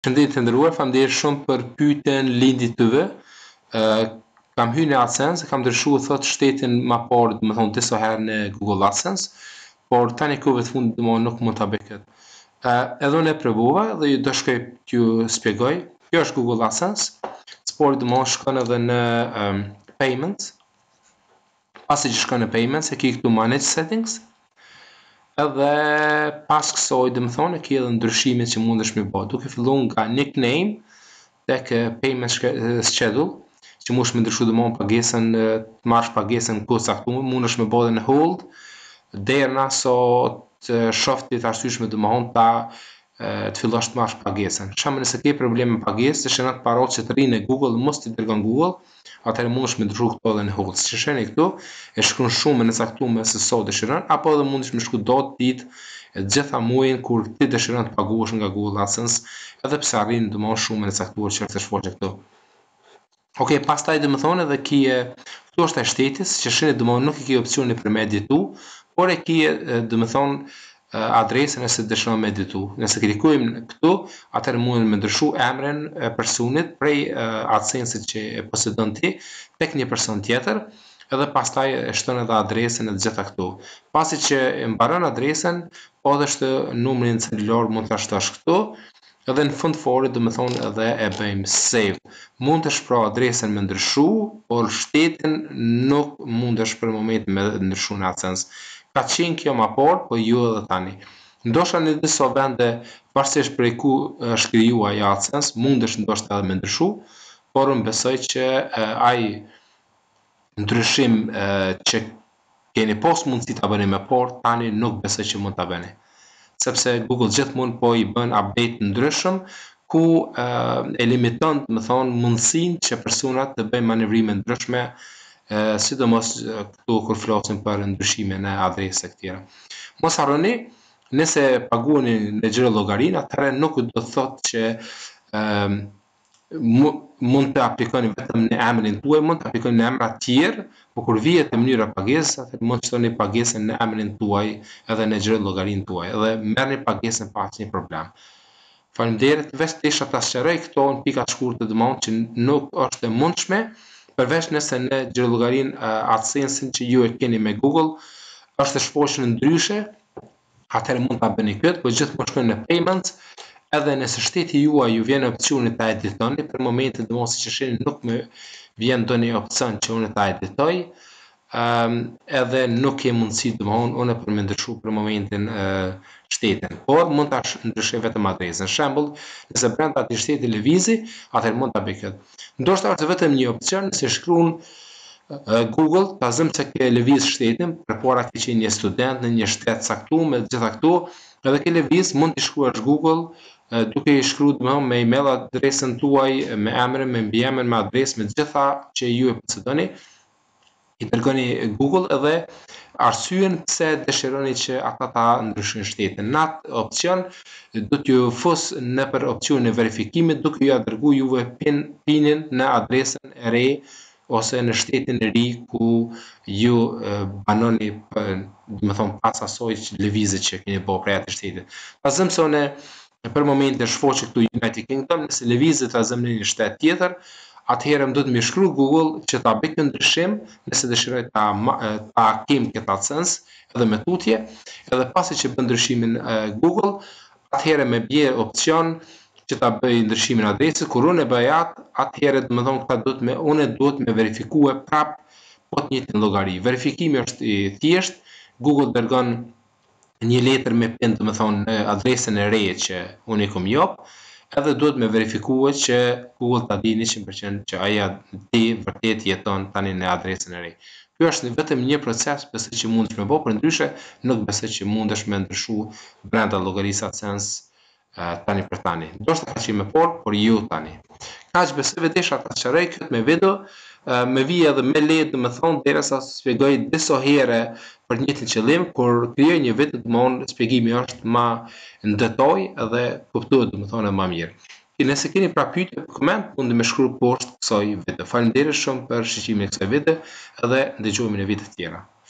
Shëndet të ndëruar, faleminderit shumë për pyetjen lindit tuve. Ë Kam hyrë në AdSense, kam ndryshuar thot shtetin më parë, do të thonë disa herë në Google AdSense, por tani kohëve të fundit domosdoshmë nuk mund ta bëj këtë. Edhe unë e provova dhe ju do shkoj t'ju shpjegoj. Kjo është Google AdSense. Sport domosdoshmë shkon edhe në payments. Pasi që shkon në payments, e ke këtu manage settings. Edhe pas kësaj dhe më thonë e ki edhe ndryshimet që mundesh me bë, duke filluar nga nickname tek payment schedule, që mundesh me ndryshu domosdoshmë pagesën, të marrësh pagesën kohë caktuar, mundesh me bë edhe në hold derna so të shoh ti të arsyeshme domosdoshmë ta të fillosh të marrësh pagesën. Shembull, nëse ke probleme me pagesë, dëshiron të parot që të rrinë në Google, mos ti dërgon Google, atëherë mundesh me ndryshu këto edhe në hold. Si shihni këtu, e shkruan shumën e caktuar se sa dëshiron, apo edhe mundesh me shkru datë, ditë, e gjitha muajin kur ti dëshiron të paguash nga Google AdSense, edhe pse arrin domosdoshmë shumën e caktuar që është shfaqur këtu. Okej, pastaj dhe më thonë edhe kije, këtu është e shtetis, që shini domosdoshmë nuk i ke opcionin për me editu, por e kije dhe më thonë adresën nëse dëshiron me editu. Nëse klikojmë këtu, atëherë mund me ndryshu emrin e personit prej AdSense-it që e posedon ti tek një person tjetër, edhe pastaj e shton edhe adresën e gjitha këtu. Pasi që e mbaron adresën, po edhe është numrin celular mund ta shtosh këtu, edhe në fund fare do të thonë edhe e bëjmë save. Mund të shpro adresën me ndryshu, por shtetin nuk mundesh për moment me ndryshu në AdSense. Ka qenë kjo më parë, po ju edhe tani. Ndoshta në disa vende, pavarësisht prej ku është krijuar AdSense, mundesh ndoshta edhe me ndryshu, por unë besoj që ai ndryshim që keni pas mundësi ta bëni më parë, tani nuk besoj që mund ta bëni. Sepse Google gjithmonë po i bën update ndryshëm ku e limiton, më thonë, mundësinë që personat të bëjnë manevrime ndryshme, sidomos këtu kur flasim për ndryshime në adresë të tjera. Mos harroni, nëse paguani në xhiro llogarinë, atëherë nuk do të thotë që mund të aplikoni vetëm në emrin tuaj, mund të aplikoni në emra të tjerë, por kur vihet në mënyra pagesës, atëherë mund të shtoni pagesën në emrin tuaj edhe në xhiro llogarinë tuaj, edhe merrni pagesën pa asnjë problem. Faleminderit, vetë desha ta sqaroj këto në pika të shkurtë domosdoshmë që nuk është e mundshme, përveç nëse në xhirollogarin AdSense që ju e keni me Google është e shposhur ndryshe, atëherë mund ta bëni këtë, por gjithmonë shkoni në payments, edhe nëse shteti juaj ju vjen opsioni ta editoni, për momentin domosdoshmë që shihni nuk më vjen ndonjë opsion që unë ta editoj, edhe nuk ke mundësi domosdoshmë unë për me ndryshu për momentin shtetin, por mund ta ndryshoj vetëm adresën. Shembull, nëse brenda atij shteti lëvizi, atëherë mund ta bëj këtë. Ndoshta është vetëm një opsion nëse shkruan Google, ta zëm se ke lëviz shtetin, përpara ke qenë një student në një shtet caktuar me gjitha këtu, edhe ke lëviz mund të shkruash Google duke i shkruar domosdoshmë me email adresën tuaj, me emrin, me mbiemrin, me adresë, me gjitha që ju e posedoni, i dërgoni Google edhe arsyen pse dëshironi që ata ta ndryshojnë shtetin. Në atë opcion do t'ju fus nëpër opcionin e verifikimit duke ju dërguar juve pinin në adresën e re ose në shtetin e ri ku ju banoni, do të thonë pas asaj lëvizje që keni bërë prej atij shteti. Pasëm se unë për momentin shfaqe këtu United Kingdom, nëse lëvizet ta zëm në një shtet tjetër, atëherë më do të më shkruaj Google që ta bëj këtë ndryshim, nëse dëshiroj ta kem këtë AdSense edhe me tutje, edhe pasi që bën ndryshimin Google, atëherë më bie opsion që ta bëj ndryshimin adresës, kur unë e bëj atë, atëherë do të thonë këta unë duhet me verifikue prap po të njëjtin llogari. Verifikimi është i thjeshtë, Google dërgon një letër me pin, do të thonë adresën e re që unë i kam jap, edhe duhet me verifikue që Google ta di 100% që aja ti vërtet jeton tani në adresën e re. Ky është vetëm një proces besoj që mundesh me bë, por ndryshe nuk besoj që mundesh me ndryshu brenda llogarisë AdSense tani për tani. Ndoshta ka qenë më por ju tani. Kaq besoj desha ta sqaroj këtë me video, me vija edhe me lehtë domethënë derisa shpjegoj disa herë për një të qëllim, kur krijoj një video domethënë shpjegimi është më në detaj edhe kuptohet domethënë më mirë. Nëse keni pra pyetje, koment, mund të më shkruani poshtë kësaj video. Faleminderit shumë për shikimin e kësaj video edhe ndëgjojmë në video të tjera.